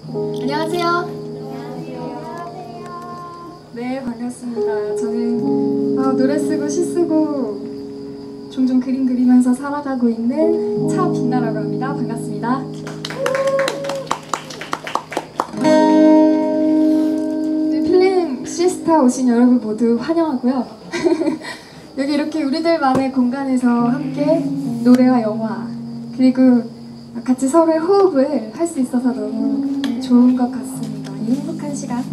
안녕하세요. 네, 반갑습니다. 저는 노래 쓰고 시 쓰고 종종 그림 그리면서 살아가고 있는 차빛나라고 합니다. 반갑습니다. 네, 필름 시스타 오신 여러분 모두 환영하고요. 여기 이렇게 우리들만의 공간에서 함께 노래와 영화 그리고 같이 서로의 호흡을 할 수 있어서 너무 좋은 것 같습니다. 이 행복한 시간을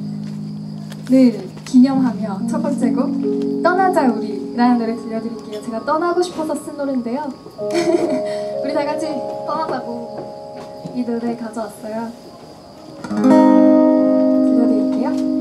기념하며 첫 번째 곡 떠나자 우리라는 노래 들려드릴게요. 제가 떠나고 싶어서 쓴 노래인데요. 우리 다 같이 떠나자고 이 노래 가져왔어요. 들려드릴게요.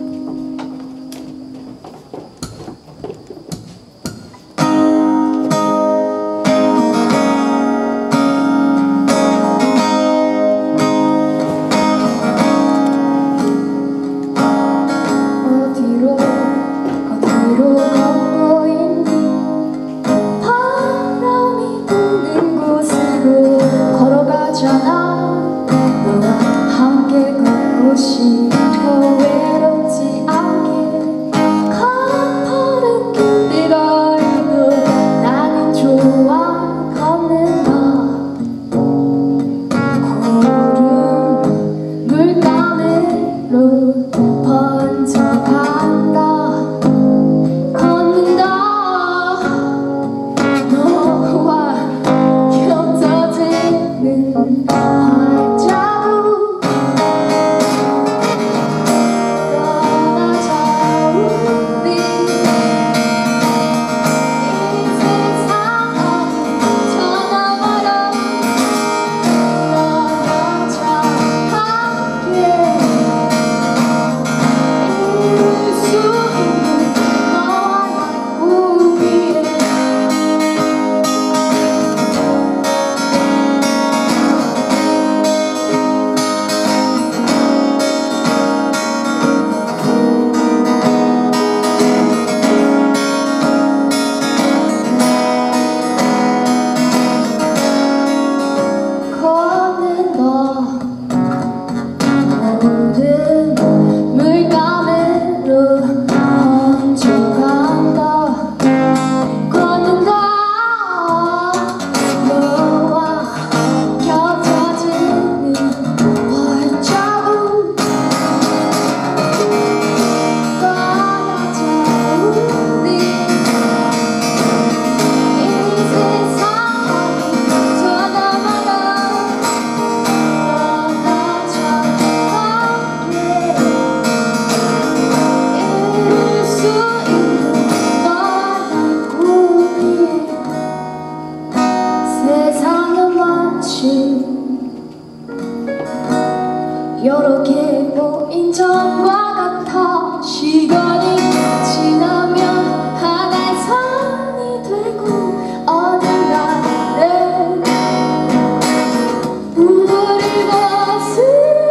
여러 개 모인 점과 같아 시간이 지나면 하나의 선이 되고 어딘가는 우리 것을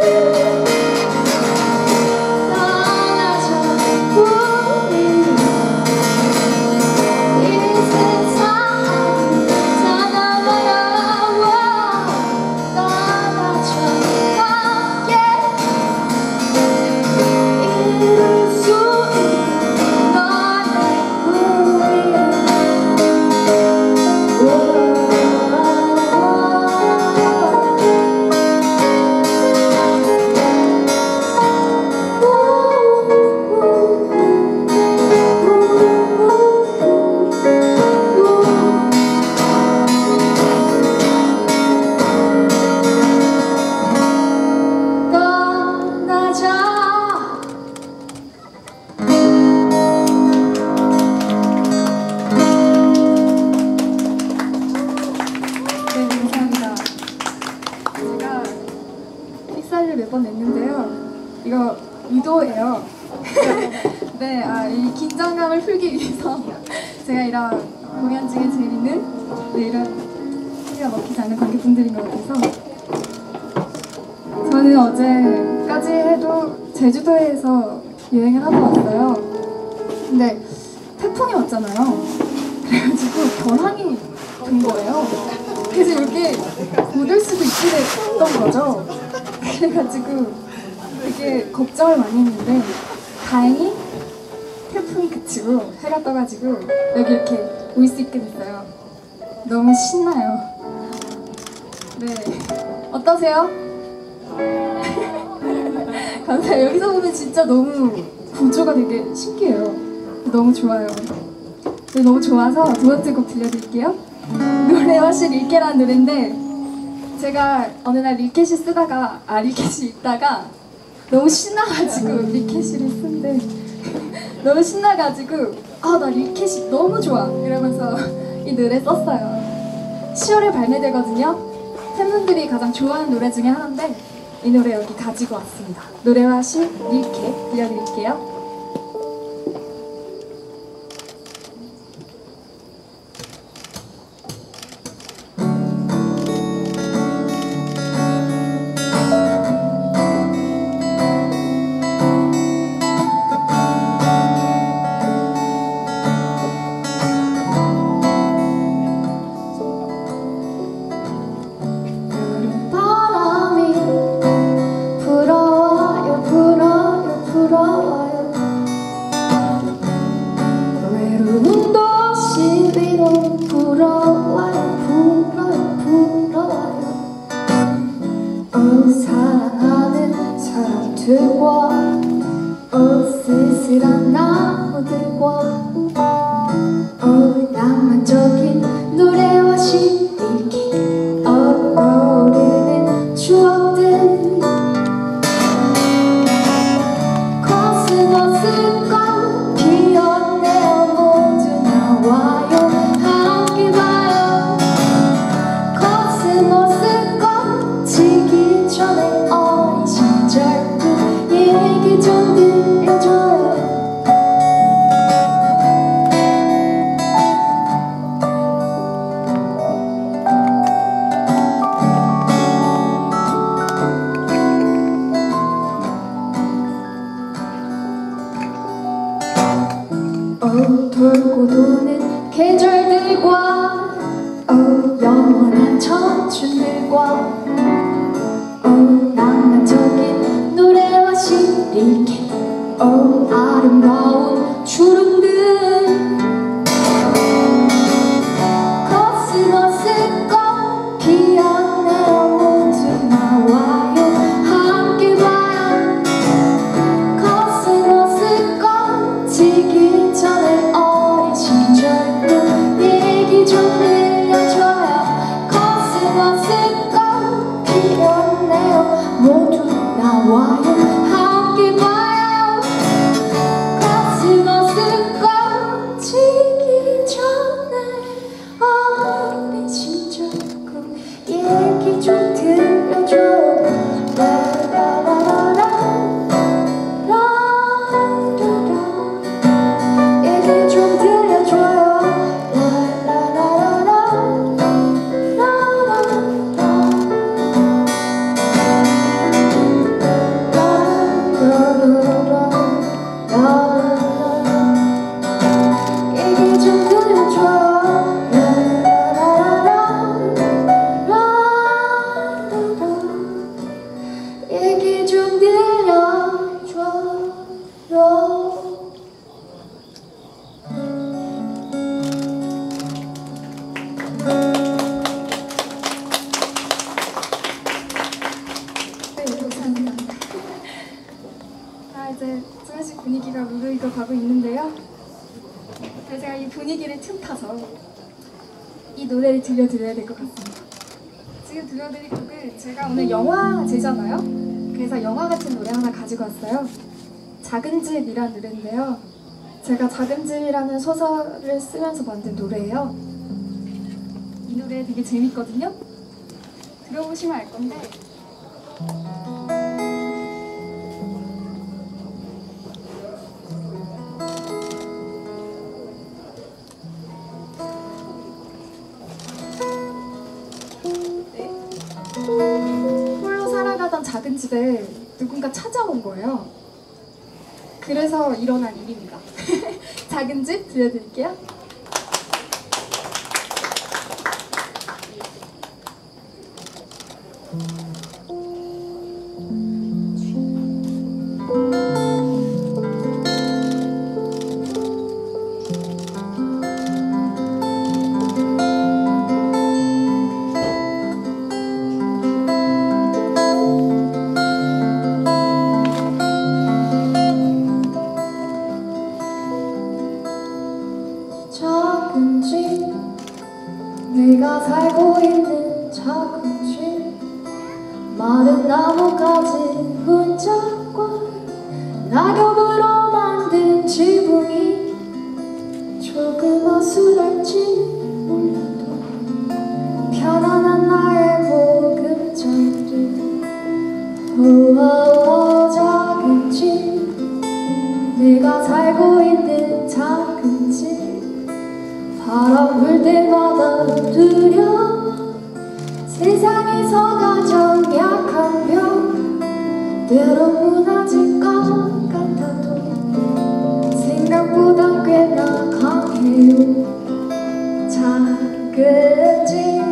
떠나자 우리 이 세상 사나마나 떠나자 몇 번 냈는데요. 이거 의도예요. 네, 이 긴장감을 풀기 위해서 제가 이런 공연 중에 제일 있는 이런 소리가 먹히지 않는 관객분들인 것 같아서 저는 어제까지 해도 제주도에서 여행을 하고 왔어요. 근데 태풍이 왔잖아요. 그래가지고 결항이 된 거예요. 그래서 이렇게 못 올 수도 있게 됐던 거죠. 그래가지고 되게 걱정을 많이 했는데 다행히 태풍이 그치고 해가 떠가지고 여기 이렇게 올 수 있게 됐어요. 너무 신나요. 네, 어떠세요? 감사해요. 여기서 보면 진짜 너무 구조가 되게 신기해요. 너무 좋아요. 네, 너무 좋아서 두 번째 곡 들려드릴게요. 노래와 시 릴케라는 노래인데 제가 어느 날 리켓이 있다가 너무 신나가지고 리켓이를 쓴데 너무 신나가지고 나 리켓이 너무 좋아 이러면서 이 노래 썼어요. 10월에 발매되거든요. 팬분들이 가장 좋아하는 노래 중에 하나인데 이 노래 여기 가지고 왔습니다. 노래와 시 릴켓 들려드릴게요. 사랑하는 사람들과 쓸쓸한 나무들과 낭만적인 노래와 시리기 떠오르는 추억들 코스모스꽃 피었네요. 모두 나와요. 함께 봐요. 코스모스꽃 지기 전에 어린 시절 그 얘기 좀 들려줘요. 돌고 도는 계절들과 영원한 청춘들과 낭만적인 노래와 시리기 아름다운 주름들 코스모스꽃 피었네요. 모두 나와요. 함께 봐요. 코스모스꽃 지기 전에 어린 시절 그 얘기 좀 들려줘요. 코스모스꽃 피었네요. 모두 나와요. 함께 봐요. 코스모스꽃 지기 전에 어린 시절 그 얘기 좀 들려줘요. 라라라라라 얘기 좀 들려줘요. 라라라라라 얘기 좀 들려줘요. 얘기 좀 들려줘요. 네, 감사합니다. 이제 조금씩 분위기가 무르익어 가고 있는데요. 제가 이 분위기를 틈타서 이 노래를 들려드려야 될 것 같습니다. 지금 들려드릴 곡은 제가 오늘 영화제잖아요. 그래서 영화 같은 노래 하나 가지고 왔어요. 작은 집이라는 노래인데요. 제가 작은 집이라는 소설을 쓰면서 만든 노래예요. 이 노래 되게 재밌거든요. 들어보시면 알 건데 홀로 살아가던 작은 집에 누군가 찾아온 거예요. 그래서 일어난 일입니다. 작은 집 들려드릴게요. 마른 나뭇가지 문짝과 낙엽으로 만든 지붕이 조금 어수랄지 몰라도 편안한 나의 보금자리를 작은 집 내가 살고 있는 작은 집 바람 불 때마다 두려워 세상에서 가장 약한 병 때론 무너질 것 같아도 생각보다 꽤나 강해요 작은 집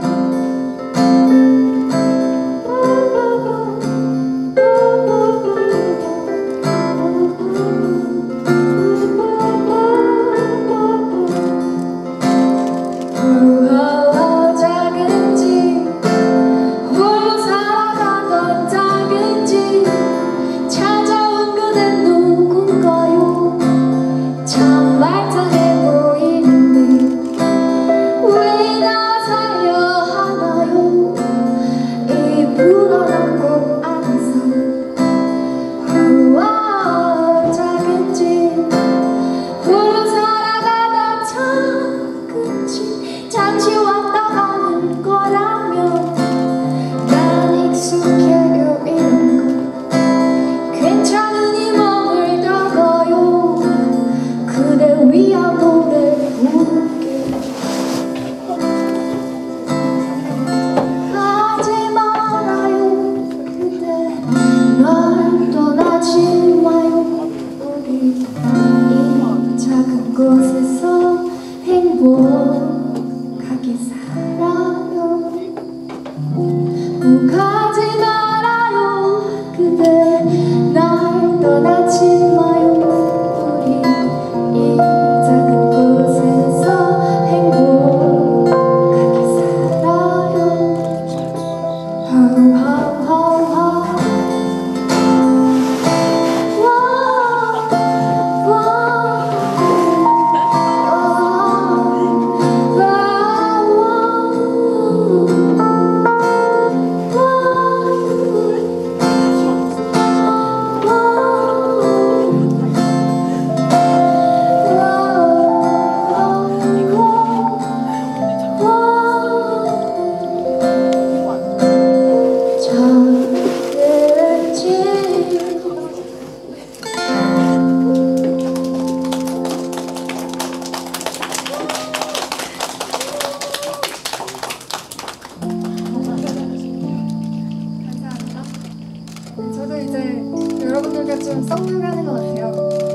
좀 썩나가는 것 같아요.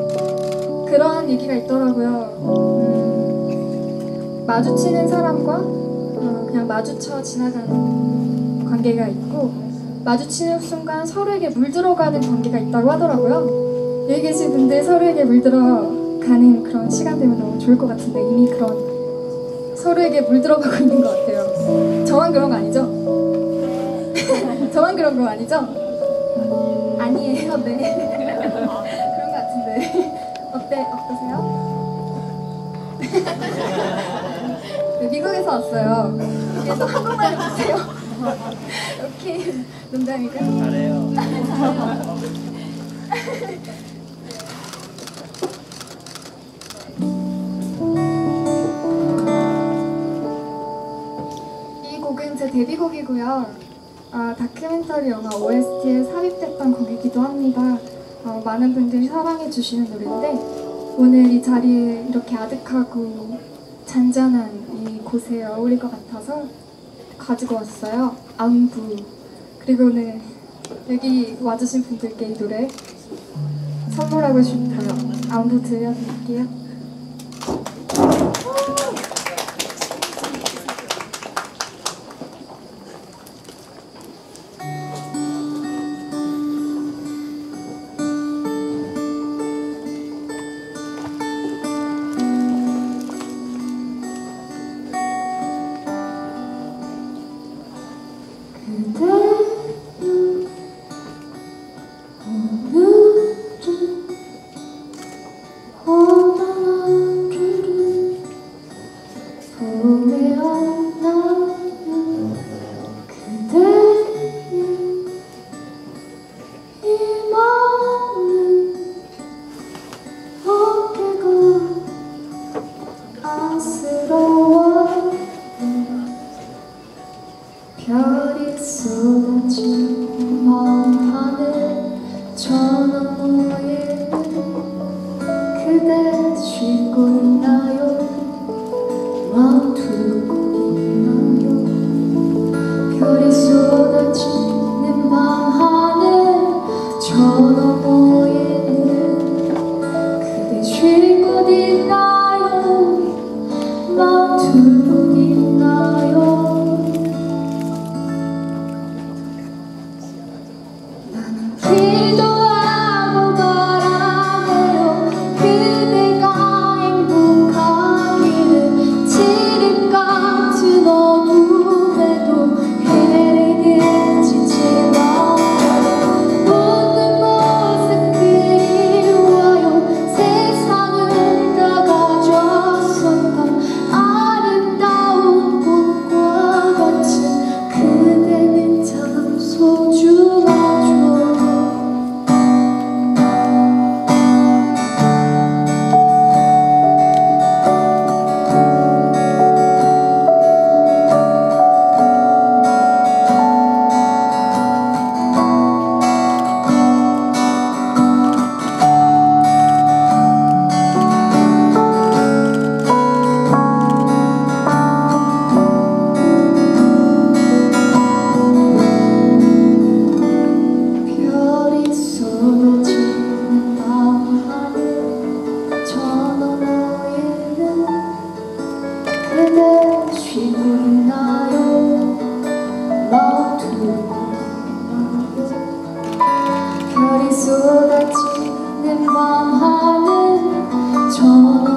그런 얘기가 있더라고요. 마주치는 사람과 그냥 마주쳐 지나가는 관계가 있고 마주치는 순간 서로에게 물들어가는 관계가 있다고 하더라고요. 여기 계신 분들 서로에게 물들어가는 그런 시간 되면 너무 좋을 것 같은데 이미 그런 서로에게 물들어가고 있는 것 같아요. 저만 그런 거 아니죠? 저만 그런 거 아니죠? 아니에요, 네. 그런 것 같은데. 어떠세요? 네, 미국에서 왔어요. 그래서 한국말을 못해요. 오케이, 농담이고요. 잘해요. 이 곡은 제 데뷔곡이고요. 다큐멘터리 영화 OST에 삽입됐던 곡이기도 합니다. 많은 분들이 사랑해주시는 노래인데 오늘 이 자리에 이렇게 아득하고 잔잔한 이 곳에 어울릴 것 같아서 가지고 왔어요. 안부. 그리고 오늘 여기 와주신 분들께 이 노래 선물하고 싶어요. 안부 들려드릴게요. 오늘은 저 너머에는 그대 쉴 곳 있나요? 마음 둘 곳 있나요? 나는 기도하고 바라네요. 그대가 행복하기를. 칠흑 같은 어둠에도 해를 지지 마. 웃는 모습 그리워요. 세상을 다 가졌었던 아름다운 꽃과 같은 그대는 참 소중하죠. 별이 쏟아지는 밤하늘 저 너머에는 그대 쉬고 있나요? 마음 두고 있나요? 별이 쏟아지는 밤하늘 저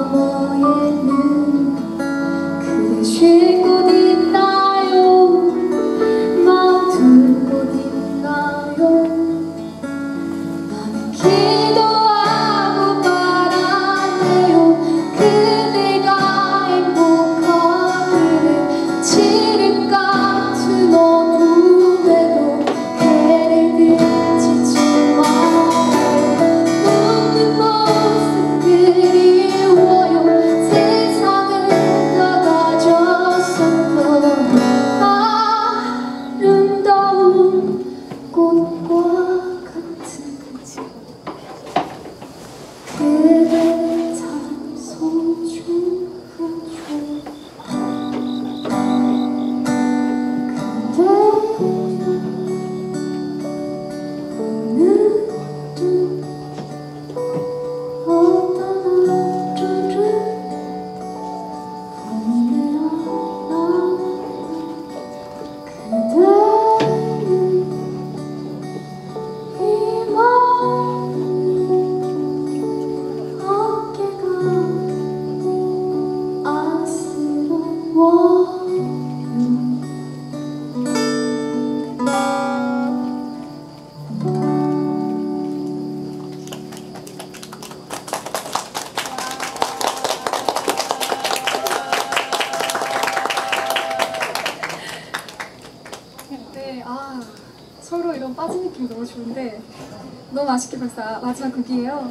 너머에는 그대 쉴 곳 있나요? 마음 둘 곳 있나요? 나는 기도하고 바라네요. 그대가 행복하기를. 칠흑 같은 어둠에도 해를 지지 마. 웃는 모습 그리워요. 세상을 다 가졌었던 아름다운 꽃과 같은 그대 참 소중하죠. 그대는 오늘도 어떤 하루를 보내나. 그대는 이 마음 어깨가 안쓰러워요. 네, 서로 이런 빠진 느낌 너무 좋은데 너무 맛있게 벌써 마지막 곡이에요.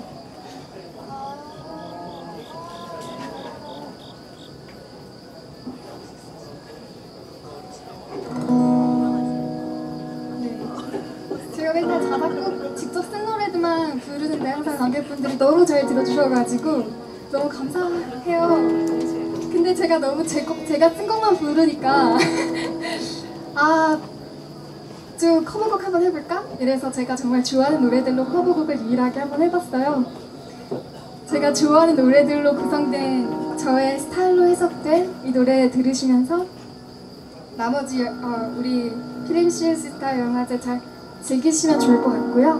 네, 제가 맨날 자다 꼭 직접 쓴 노래들만 부르는데 항상 관객분들이 너무 잘 들어주셔가지고 너무 감사해요. 근데 제가 너무 제가 쓴 것만 부르니까 좀 커버곡 한번 해볼까? 이래서 제가 정말 좋아하는 노래들로 커버곡을 유일하게 한번 해봤어요. 제가 좋아하는 노래들로 구성된 저의 스타일로 해석된 이 노래 들으시면서 나머지 우리 필름실 시스타 영화제 잘 즐기시면 좋을 것 같고요.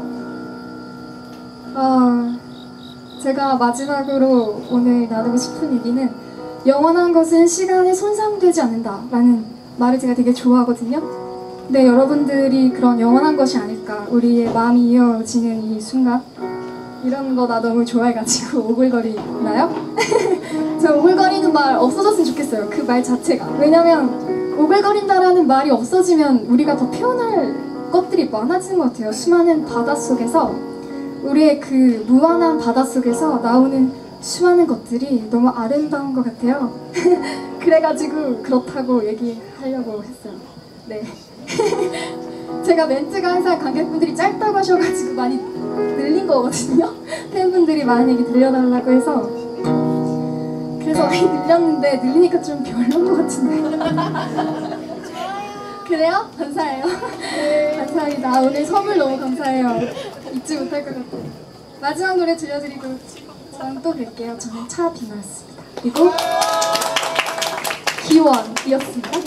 제가 마지막으로 오늘 나누고 싶은 얘기는 영원한 것은 시간에 손상되지 않는다 라는 말을 제가 되게 좋아하거든요. 네, 여러분들이 그런 영원한 것이 아닐까, 우리의 마음이 이어지는 이 순간, 이런 거 나 너무 좋아해가지고 오글거리나요? 저 오글거리는 말 없어졌으면 좋겠어요. 그 말 자체가. 왜냐면 오글거린다라는 말이 없어지면 우리가 더 표현할 것들이 많아지는 것 같아요. 수많은 바닷속에서, 우리의 그 무한한 바닷속에서 나오는 수많은 것들이 너무 아름다운 것 같아요. 그래가지고 그렇다고 얘기하려고 했어요. 네. 제가 멘트가 항상 관객분들이 짧다고 하셔가지고 많이 늘린 거거든요. 팬분들이 많은 얘기 들려달라고 해서. 그래서 많이 늘렸는데 늘리니까 좀 별로인 것 같은데. 그래요? 감사해요. 감사합니다. 오늘 선물 너무 감사해요. 잊지 못할 것 같아요. 마지막 노래 들려드리고 저는 또 뵐게요. 저는 차비나였습니다. 그리고 기원이었습니다.